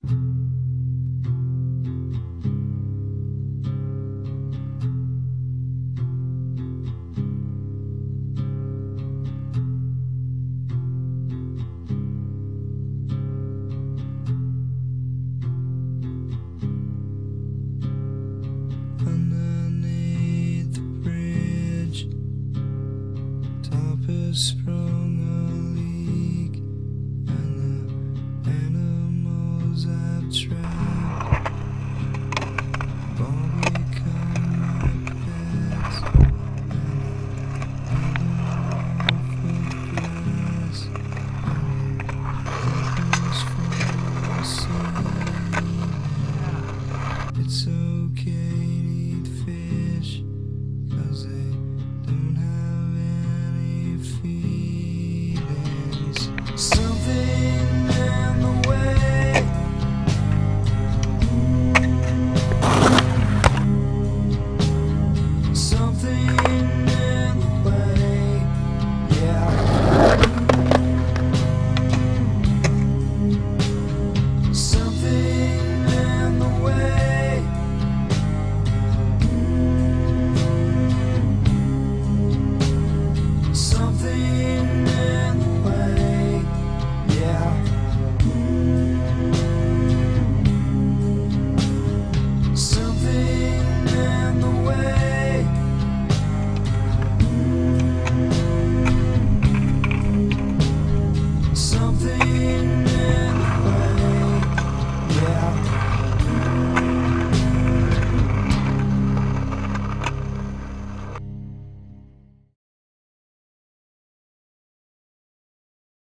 Underneath the bridge, top has sprung a leak, and the animals I've trapped all become my pets, and the grass it's okay to eat fish, 'cause they don't have any feelings. Something in the way, something in the way, yeah. Something in the way. Something in the way, yeah. Something in the way. Something